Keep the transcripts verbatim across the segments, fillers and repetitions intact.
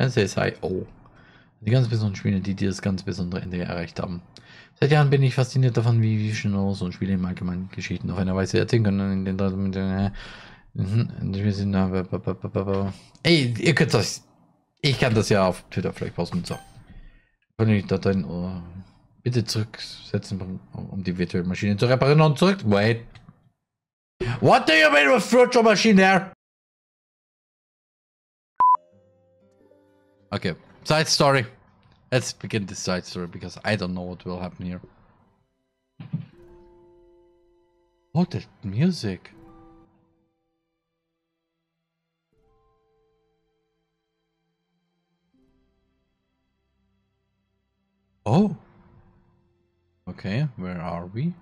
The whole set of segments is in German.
S I O. Die ganz besonderen Spiele, die das ganz besondere Ende erreicht haben. Seit Jahren bin ich fasziniert davon, wie, wie schnell so Spiele im Allgemeinen Geschichten auf eine Weise erzählen können, in den drei mit den, wir sind ey, ihr könnt das, ich kann das ja auf Twitter vielleicht posten, so. Kann ich da drin, oh, bitte zurücksetzen, um, um die virtuelle Maschine zu reparieren und zurück, wait. What do you mean with virtual machine there? Okay, side story. Let's begin this side story because I don't know what will happen here. Oh, that music. Oh. Okay, where are we?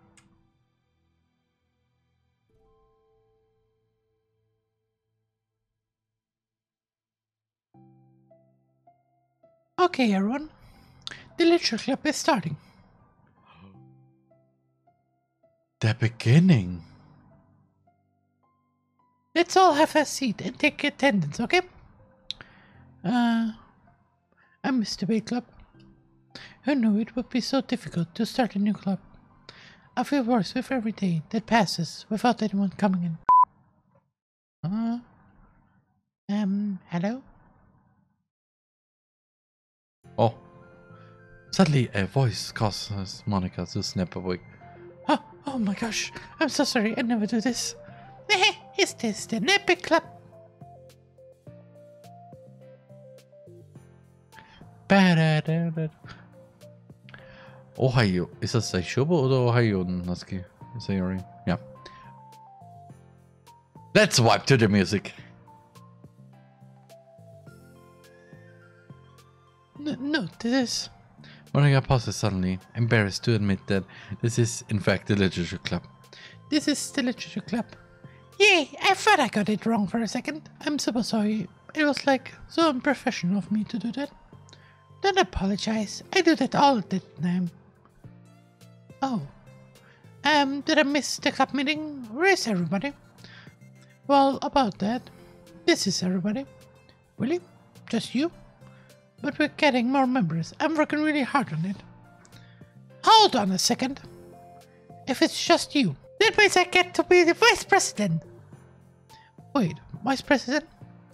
Okay, everyone. The Literature Club is starting. The beginning. Let's all have a seat and take attendance, okay? Uh, I'm Mister Bay Club. Who knew it would be so difficult to start a new club? I feel worse with every day that passes without anyone coming in. Uh, um, hello? Oh. Suddenly, a voice causes Monica to snap awake. Oh, oh my gosh, I'm so sorry, I never do this. Is this the Epic Club? Ohio. Ist das Saishobo oder Ohio, Naski? Sayori? Ja. Let's wipe to the music. No, no, this is... Monica pauses suddenly, embarrassed to admit that this is in fact the Literature Club. This is the Literature Club. Yay, I thought I got it wrong for a second. I'm super sorry. It was like so unprofessional of me to do that. Don't apologize. I do that all the time. Oh. Um, did I miss the club meeting? Where is everybody? Well, about that. This is everybody. Really? Just you? But we're getting more members. I'm working really hard on it. Hold on a second. If it's just you, that means I get to be the vice president. Wait, vice president?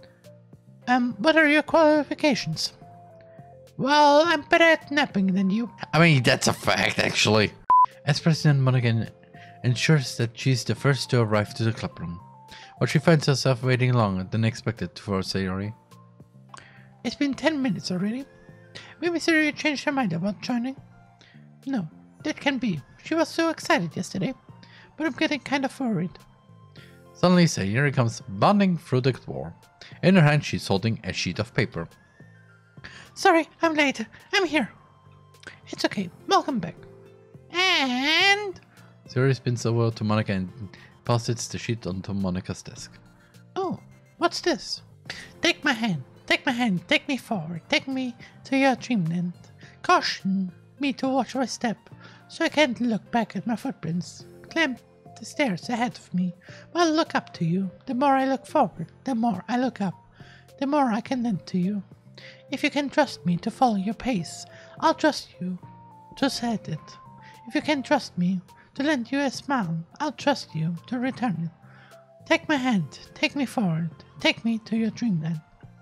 Um, what are your qualifications? Well, I'm better at napping than you. I mean, that's a fact, actually. As President, Monica ensures that she's the first to arrive to the club room, but she finds herself waiting longer than expected for Sayori. It's been ten minutes already. Maybe Sayori changed her mind about joining? No, that can be. She was so excited yesterday, but I'm getting kind of worried. Suddenly, Sayori comes bounding through the door. In her hand, she's holding a sheet of paper. Sorry, I'm late. I'm here. It's okay. Welcome back. And... Sayori spins over to Monica and passes the sheet onto Monica's desk. Oh, what's this? Take my hand. Take my hand. Take me forward. Take me to your dreamland. Caution me to watch my step, so I can't look back at my footprints. Climb the stairs ahead of me. While I look up to you. The more I look forward, the more I look up. The more I can lend to you. If you can trust me to follow your pace, I'll trust you to set it. If you can trust me to lend you a smile, I'll trust you to return it. Take my hand, take me forward, take me to your dreamland.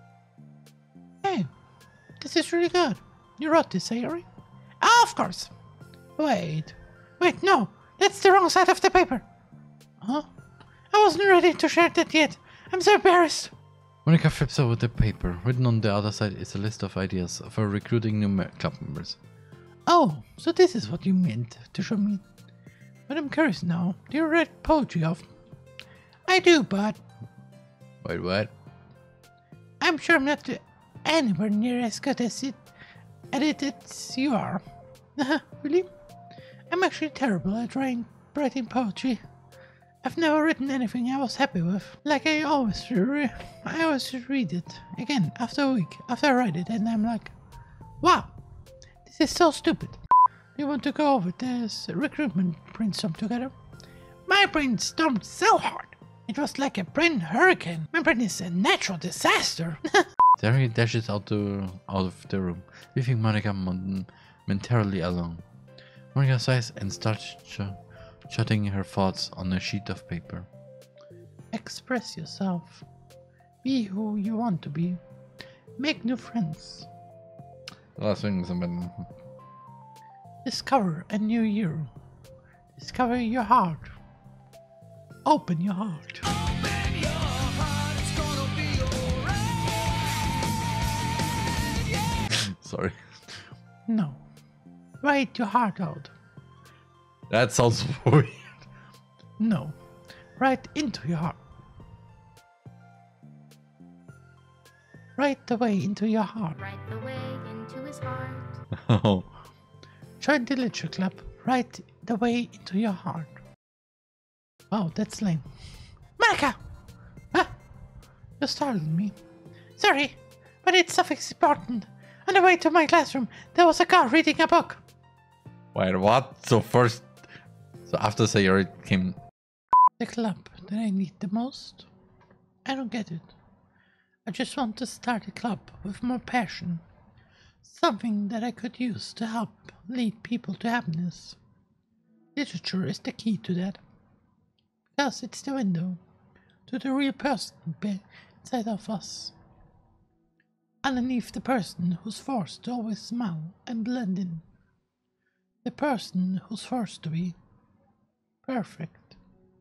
Hey, this is really good. You wrote this, Sayori? Ah, of course. Wait, wait, no, that's the wrong side of the paper. Huh? I wasn't ready to share that yet. I'm so embarrassed. Monica flips over the paper. Written on the other side is a list of ideas for recruiting new club members. Oh, so this is what you meant to show me. But I'm curious now. Do you read poetry often? I do, but... Wait, what? I'm sure I'm not anywhere near as good as it, at it as you are. Really? I'm actually terrible at writing, writing poetry. I've never written anything I was happy with. Like I always re I always read it again after a week after I write it, and I'm like, wow, this is so stupid. You want to go over this recruitment brainstorm together? My brain stormed so hard. It was like a brain hurricane. My brain is a natural disaster. Terry dashes out, the, out of the room, leaving Monica momentarily alone. Monica sighs and starts ch jotting her thoughts on a sheet of paper. Express yourself. Be who you want to be. Make new friends. Last things I'm Discover a new year. Discover your heart. Open your heart. Open your heart, it's gonna be alright. Yeah. Sorry. No. Write your heart out. That sounds weird. No. Write into your heart. Write the way into your heart. Write the way into his heart. Oh. Join the literature club. Write the way into your heart. Wow, that's lame. Monica! Huh? You startled me. Sorry, but it's something important. On the way to my classroom, there was a guy reading a book. Wait, what? So first... So after Sayori came... The club that I need the most? I don't get it. I just want to start a club with more passion. Something that I could use to help lead people to happiness. Literature is the key to that. Because it's the window to the real person inside of us. Underneath the person who's forced to always smile and blend in. The person who's forced to be perfect.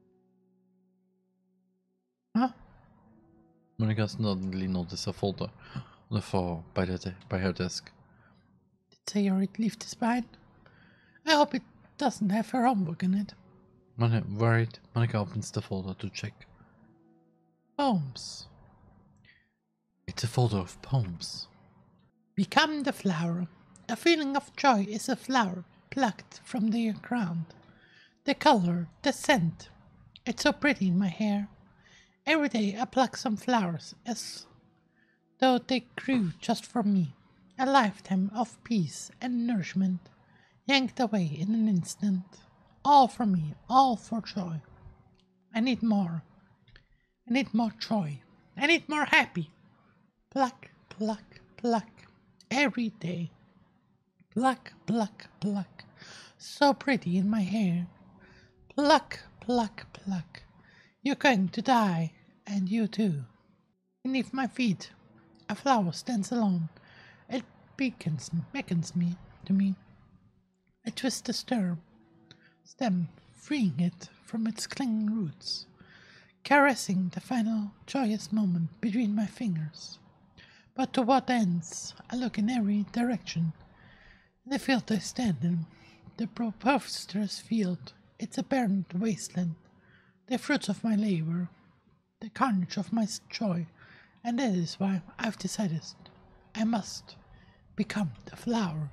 Huh? Monica suddenly noticed a folder on the floor by, the by her desk. Did Sayori leave this behind? I hope it doesn't have her homework in it. Monica, worried, Monica opens the folder to check. Poems. It's a folder of poems. Become the flower. A feeling of joy is a flower plucked from the ground. The color, the scent. It's so pretty in my hair. Every day I pluck some flowers as though they grew just for me. A lifetime of peace and nourishment yanked away in an instant. All for me, all for joy. I need more. I need more joy. I need more happy. Pluck, pluck, pluck. Every day. Pluck, pluck, pluck. So pretty in my hair. Pluck, pluck, pluck. You're going to die, and you too. Beneath my feet, a flower stands alone. It beckons, beckons me to me. I twist the stem, stem, freeing it from its clinging roots, caressing the final joyous moment between my fingers. But to what ends? I look in every direction. The field I stand in, the preposterous field, it's a barren wasteland. The fruits of my labor, the carnage of my joy, and that is why I've decided I must become the flower.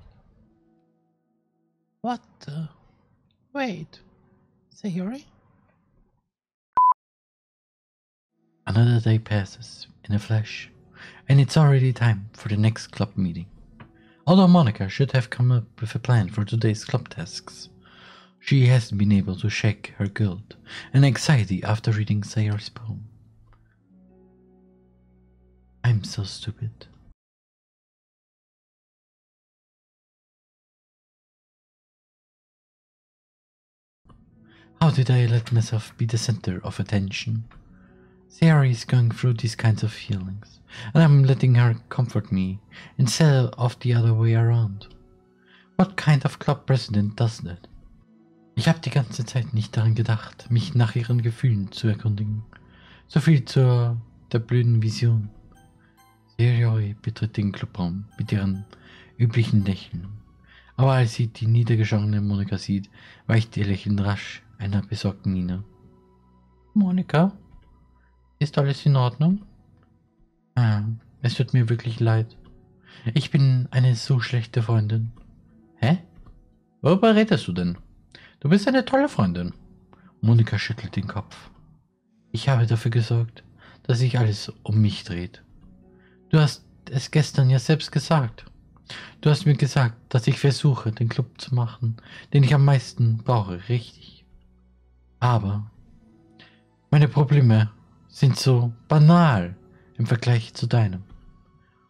What the? Wait, Sayori? Another day passes in a flash, and it's already time for the next club meeting. Although Monica should have come up with a plan for today's club tasks, she hasn't been able to shake her guilt and anxiety after reading Sayori's poem. I'm so stupid. How did I let myself be the center of attention? Sayori is going through these kinds of feelings, and I'm letting her comfort me instead of the other way around. What kind of club president does that? Ich habe die ganze Zeit nicht daran gedacht, mich nach ihren Gefühlen zu erkundigen. So viel zur der blöden Vision. Sayori betritt den Clubraum mit ihren üblichen Lächeln. Aber als sie die niedergeschlagene Monika sieht, weicht ihr Lächeln rasch einer besorgten Miene. Monika? Ist alles in Ordnung? Ah, es tut mir wirklich leid. Ich bin eine so schlechte Freundin. Hä? Worüber redest du denn? Du bist eine tolle Freundin. Monika schüttelt den Kopf. Ich habe dafür gesorgt, dass sich alles um mich dreht. Du hast es gestern ja selbst gesagt. Du hast mir gesagt, dass ich versuche, den Club zu machen, den ich am meisten brauche, richtig. Aber meine Probleme sind so banal im Vergleich zu deinem.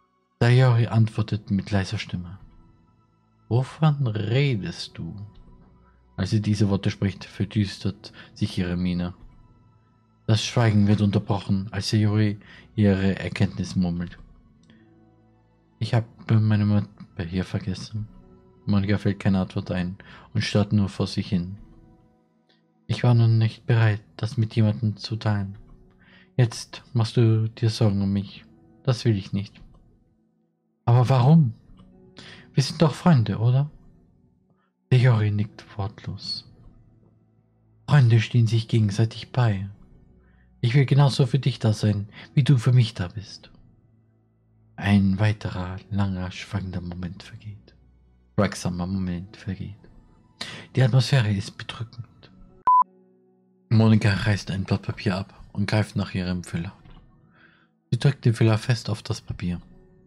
Sayori antwortet mit leiser Stimme. Wovon redest du? Als sie diese Worte spricht, verdüstert sich ihre Miene. Das Schweigen wird unterbrochen, als Sayori ihre Erkenntnis murmelt. Ich habe meine Mappe hier vergessen. Monika fällt keine Antwort ein und starrt nur vor sich hin. Ich war noch nicht bereit, das mit jemandem zu teilen. Jetzt machst du dir Sorgen um mich. Das will ich nicht. Aber warum? Wir sind doch Freunde, oder? Sayori nickt wortlos. Freunde stehen sich gegenseitig bei. Ich will genauso für dich da sein, wie du für mich da bist. Ein weiterer, langer, schwankender Moment vergeht. Schweigsamer Moment vergeht. Die Atmosphäre ist bedrückend. Monika reißt ein Blatt Papier ab und greift nach ihrem Füller. Sie drückt den Füller fest auf das Papier.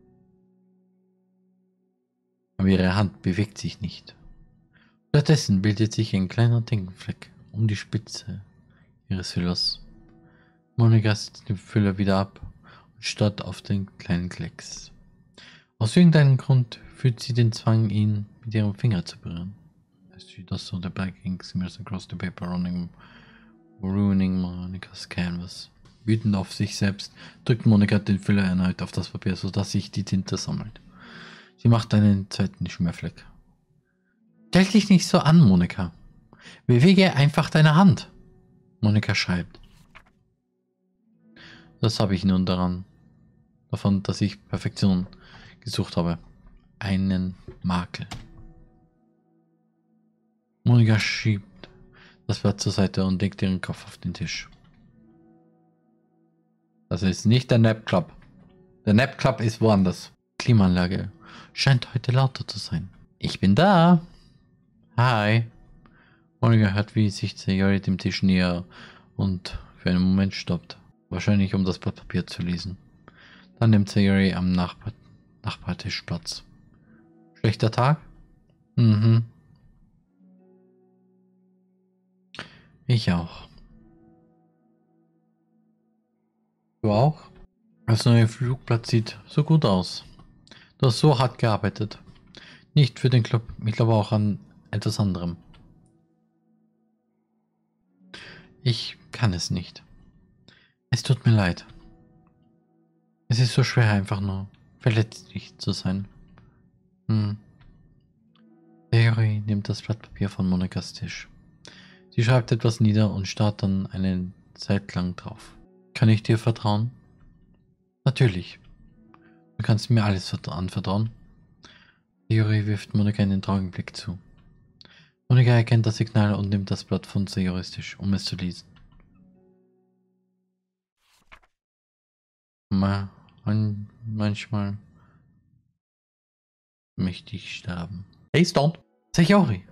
Aber ihre Hand bewegt sich nicht. Stattdessen bildet sich ein kleiner Tintenfleck um die Spitze ihres Füllers. Monika setzt den Füller wieder ab und starrt auf den kleinen Klecks. Aus irgendeinem Grund fühlt sie den Zwang, ihn mit ihrem Finger zu berühren. As she does so, the black ink smears across the paper, running, ruining Monikas canvas. Wütend auf sich selbst drückt Monika den Füller erneut auf das Papier, sodass sich die Tinte sammelt. Sie macht einen zweiten Schmierfleck. Stell dich nicht so an, Monika. Bewege einfach deine Hand. Monika schreibt. Das habe ich nun daran. Davon, dass ich Perfektion gesucht habe. Einen Makel. Monika schiebt das Blatt zur Seite und legt ihren Kopf auf den Tisch. Das ist nicht der Nap Club. Der Nap Club ist woanders. Klimaanlage scheint heute lauter zu sein. Ich bin da. Hi. Monika hört, wie sich Sayori dem Tisch näher und für einen Moment stoppt. Wahrscheinlich, um das Blatt Papier zu lesen. Dann nimmt Sayori am Nachbar Nachbartisch Platz. Schlechter Tag? Mhm. Ich auch. Du auch? Das neue Flugblatt sieht so gut aus. Du hast so hart gearbeitet. Nicht für den Club, ich glaube auch an etwas anderem. Ich kann es nicht. Es tut mir leid. Es ist so schwer, einfach nur verletzlich zu sein. Hm. Sayori nimmt das Blatt Papier von Monikas Tisch. Sie schreibt etwas nieder und starrt dann eine Zeit lang drauf. Kann ich dir vertrauen? Natürlich. Du kannst mir alles anvertrauen. Sayori wirft Monika einen traurigen Blick zu. Monika erkennt das Signal und nimmt das Blatt von Sayoris Tisch, um es zu lesen. Ma, man, manchmal möchte ich sterben. Hey, Stone! Sayori!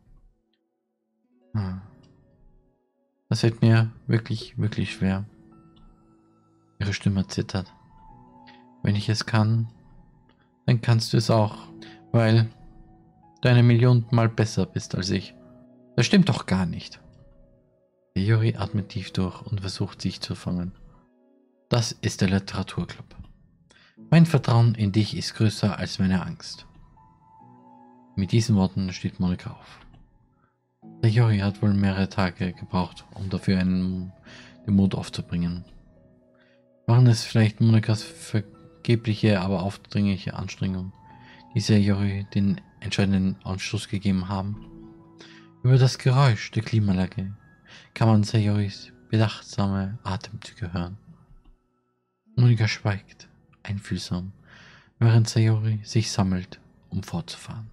Hm. Das fällt mir wirklich, wirklich schwer. Ihre Stimme zittert. Wenn ich es kann, dann kannst du es auch, weil du eine Million Mal besser bist als ich. Das stimmt doch gar nicht. Sayori atmet tief durch und versucht sich zu fangen. Das ist der Literaturclub. Mein Vertrauen in dich ist größer als meine Angst. Mit diesen Worten steht Monika auf. Sayori hat wohl mehrere Tage gebraucht, um dafür einen, den Mut aufzubringen. Waren es vielleicht Monikas vergebliche, aber aufdringliche Anstrengungen, die Sayori den entscheidenden Anstoß gegeben haben? Über das Geräusch der Klimaanlage kann man Sayoris bedachtsame Atemzüge hören. Monika schweigt, einfühlsam, während Sayori sich sammelt, um fortzufahren.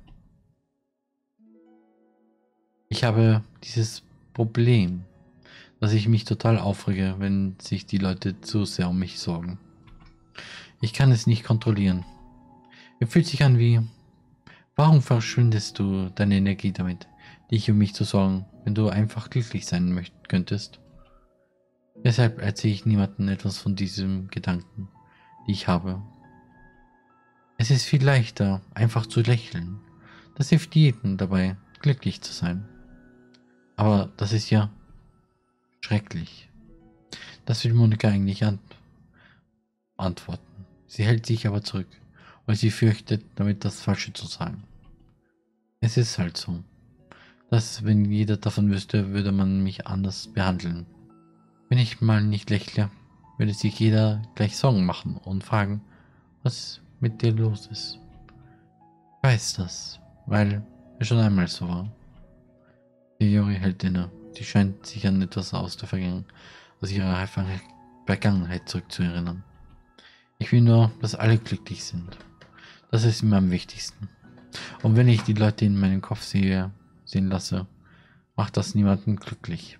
Ich habe dieses Problem, dass ich mich total aufrege, wenn sich die Leute zu sehr um mich sorgen. Ich kann es nicht kontrollieren. Es fühlt sich an wie, warum verschwindest du deine Energie damit, dich um mich zu sorgen, wenn du einfach glücklich sein möcht könntest? Deshalb erzähle ich niemandem etwas von diesem Gedanken, die ich habe. Es ist viel leichter, einfach zu lächeln. Das hilft jedem dabei, glücklich zu sein. Aber das ist ja schrecklich. Das will Monika eigentlich ant antworten. Sie hält sich aber zurück weil sie fürchtet, damit das Falsche zu sagen. Es ist halt so, dass wenn jeder davon wüsste, würde man mich anders behandeln. Wenn ich mal nicht lächle, würde sich jeder gleich Sorgen machen und fragen, was mit dir los ist. Ich weiß das, weil es schon einmal so war. Sayori hält inne. Sie scheint sich an etwas aus der Vergangenheit, aus ihrer Vergangenheit zurückzuerinnern. Ich will nur, dass alle glücklich sind. Das ist mir am wichtigsten. Und wenn ich die Leute in meinem Kopf sehe, sehen lasse, macht das niemanden glücklich.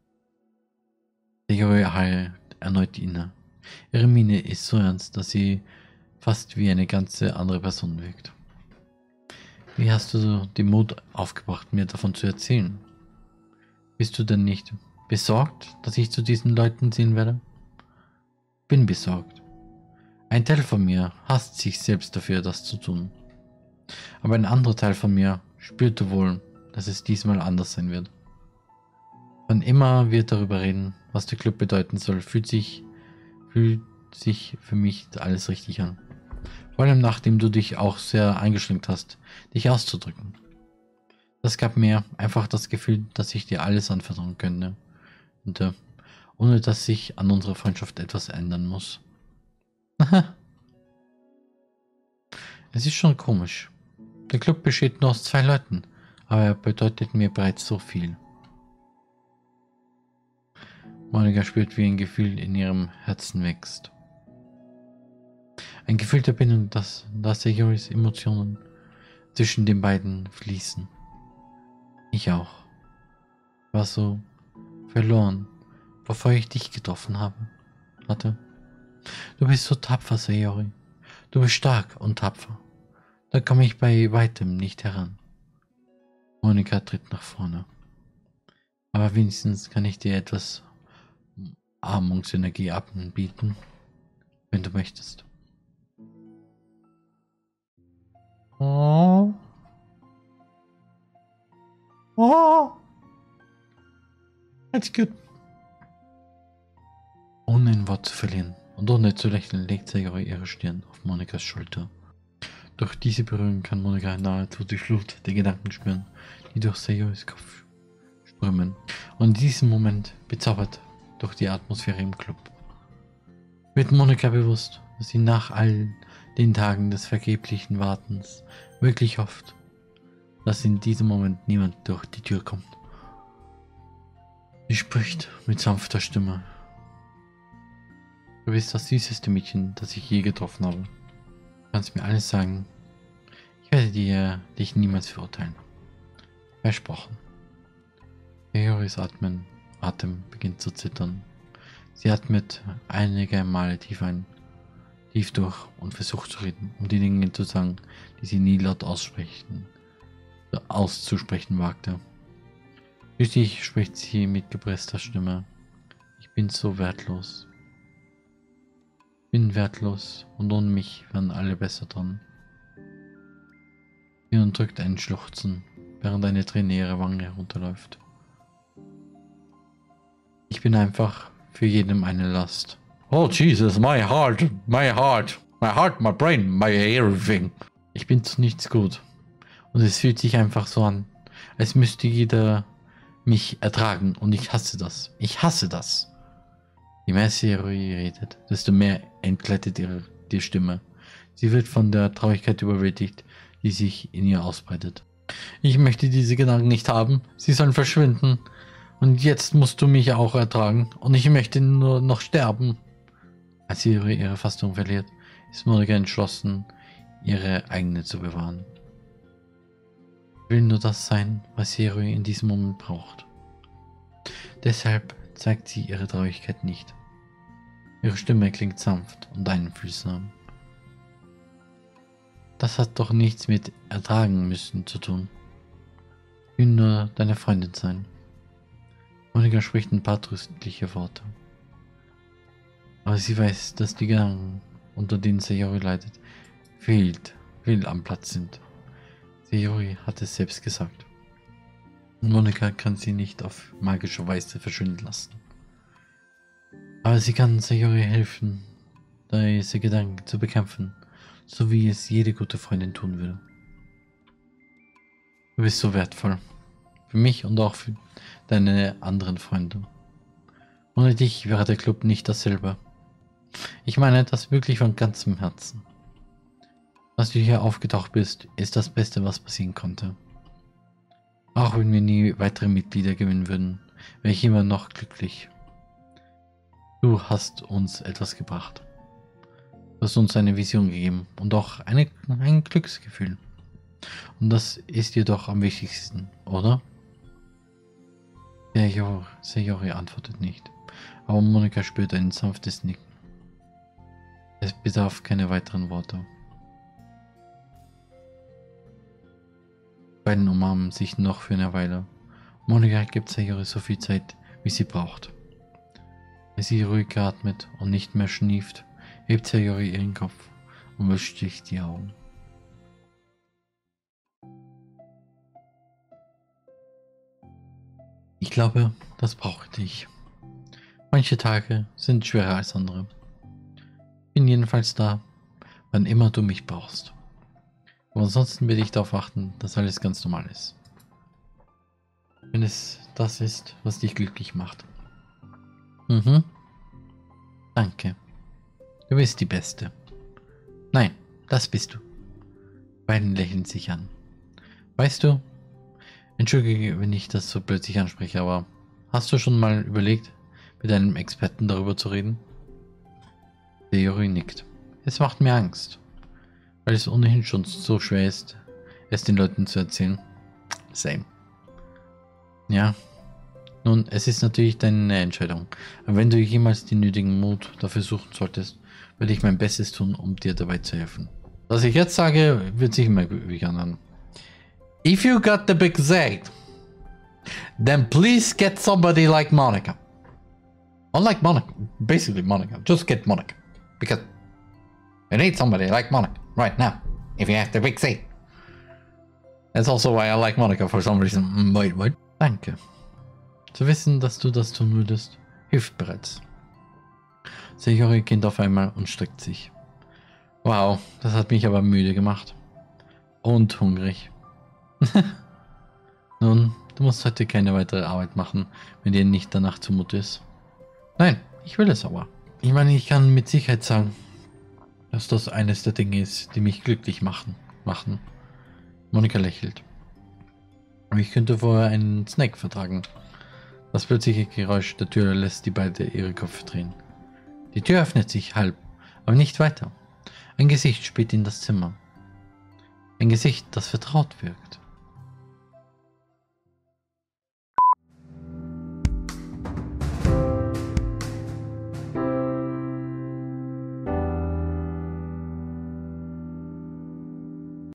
Sayori hält erneut inne. Ihre Miene ist so ernst, dass sie fast wie eine ganze andere Person wirkt. Wie hast du den Mut aufgebracht, mir davon zu erzählen? Bist du denn nicht besorgt, dass ich zu diesen Leuten sehen werde? Bin besorgt. Ein Teil von mir hasst sich selbst dafür, das zu tun. Aber ein anderer Teil von mir spürte wohl, dass es diesmal anders sein wird. Wann immer wir darüber reden, was der Club bedeuten soll, fühlt sich, fühlt sich für mich alles richtig an. Vor allem nachdem du dich auch sehr eingeschränkt hast, dich auszudrücken. Das gab mir einfach das Gefühl, dass ich dir alles anvertrauen könnte. Und äh, ohne dass sich an unserer Freundschaft etwas ändern muss. Es ist schon komisch. Der Club besteht nur aus zwei Leuten, aber er bedeutet mir bereits so viel. Monika spürt, wie ein Gefühl in ihrem Herzen wächst. Ein Gefühl der Bindung, das, das Sayoris Emotionen zwischen den beiden fließen. Ich auch. War so verloren, bevor ich dich getroffen habe. Hatte. Du bist so tapfer, Sayori. Du bist stark und tapfer. Da komme ich bei weitem nicht heran. Monika tritt nach vorne. Aber wenigstens kann ich dir etwas Umarmungsenergie anbieten, wenn du möchtest. Oh. Oh. That's good. Ohne ein Wort zu verlieren und ohne zu lächeln, legt Sayori ihre Stirn auf Monikas Schulter. Durch diese Berührung kann Monika nahezu die Flut der Gedanken spüren, die durch Sayoris Kopf strömen. Und in diesem Moment, bezaubert durch die Atmosphäre im Club, wird Monika bewusst, dass sie nach all den Tagen des vergeblichen Wartens wirklich hofft, dass in diesem Moment niemand durch die Tür kommt. Sie spricht mit sanfter Stimme. Du bist das süßeste Mädchen, das ich je getroffen habe. Du kannst mir alles sagen. Ich werde dir dich niemals verurteilen. Versprochen. Sayoris Atmen, Atem beginnt zu zittern. Sie atmet einige Male tief ein, tief durch und versucht zu reden, um die Dinge zu sagen, die sie nie laut aussprechen, auszusprechen wagte. Schließlich spricht sie mit gepresster Stimme. Ich bin so wertlos. Ich bin wertlos und ohne mich wären alle besser dran. Sie unterdrückt einen Schluchzen, während eine Träne ihre Wange herunterläuft. Ich bin einfach für jedem eine Last. Oh Jesus, my heart, my heart, my heart, my brain, my everything. Ich bin zu nichts gut. Und es fühlt sich einfach so an, als müsste jeder mich ertragen. Und ich hasse das. Ich hasse das. Je mehr Sayori redet, desto mehr entgleitet ihre die Stimme. Sie wird von der Traurigkeit überwältigt, die sich in ihr ausbreitet. Ich möchte diese Gedanken nicht haben. Sie sollen verschwinden. Und jetzt musst du mich auch ertragen. Und ich möchte nur noch sterben. Als sie ihre, ihre Fassung verliert, ist Monika entschlossen, ihre eigene zu bewahren. Ich will nur das sein, was Sayori in diesem Moment braucht. Deshalb zeigt sie ihre Traurigkeit nicht. Ihre Stimme klingt sanft und einfühlsam. Das hat doch nichts mit ertragen müssen zu tun. Ich will nur deine Freundin sein. Monika spricht ein paar tröstliche Worte. Aber sie weiß, dass die Gedanken, unter denen Sayori leidet, fehlt, fehl am Platz sind. Sayori hat es selbst gesagt. Und Monika kann sie nicht auf magische Weise verschwinden lassen. Aber sie kann Sayori helfen, diese Gedanken zu bekämpfen, so wie es jede gute Freundin tun würde. Du bist so wertvoll. Für mich und auch für deine anderen Freunde. Ohne dich wäre der Club nicht dasselbe. Ich meine das wirklich von ganzem Herzen. Dass du hier aufgetaucht bist, ist das Beste, was passieren konnte. Auch wenn wir nie weitere Mitglieder gewinnen würden, wäre ich immer noch glücklich. Du hast uns etwas gebracht. Du hast uns eine Vision gegeben und auch eine, ein Glücksgefühl. Und das ist dir doch am wichtigsten, oder? Sayori, Sayori antwortet nicht, aber Monika spürt ein sanftes Nicken. Es bedarf keine weiteren Worte. Die beiden umarmen sich noch für eine Weile. Monika gibt Sayori so viel Zeit, wie sie braucht. Als sie ruhig atmet und nicht mehr schnieft, hebt Sayori ihren Kopf und wischt sich die Augen. Ich glaube, das brauchte ich. Manche Tage sind schwerer als andere. Bin jedenfalls da, wann immer du mich brauchst. Aber ansonsten werde ich darauf achten, dass alles ganz normal ist. Wenn es das ist, was dich glücklich macht. Mhm. Danke. Du bist die Beste. Nein, das bist du. Beiden lächeln sich an. Weißt du, entschuldige, wenn ich das so plötzlich anspreche, aber hast du schon mal überlegt, mit einem Experten darüber zu reden? Sayori nickt. Es macht mir Angst, weil es ohnehin schon so schwer ist, es den Leuten zu erzählen. Same. Ja, nun, es ist natürlich deine Entscheidung, aber wenn du jemals den nötigen Mut dafür suchen solltest, werde ich mein Bestes tun, um dir dabei zu helfen. Was ich jetzt sage, wird sich immer wieder an. If you got the big Z, then please get somebody like Monica. Unlike Monica, basically Monica, just get Monica. Because you need somebody like Monica right now, if you have the big Z. That's also why I like Monica for some reason. Wait, wait. Danke. Zu wissen, dass du das tun würdest, hilft bereits. Sayori geht auf einmal und streckt sich. Wow, das hat mich aber müde gemacht. Und hungrig. Nun, du musst heute keine weitere Arbeit machen, wenn dir nicht danach zumute ist. Nein, ich will es aber. Ich meine, ich kann mit Sicherheit sagen, dass das eines der Dinge ist, die mich glücklich machen. machen. Monika lächelt. Aber ich könnte vorher einen Snack vertragen. Das plötzliche Geräusch der Tür lässt die beiden ihre Köpfe drehen. Die Tür öffnet sich halb, aber nicht weiter. Ein Gesicht späht in das Zimmer. Ein Gesicht, das vertraut wirkt.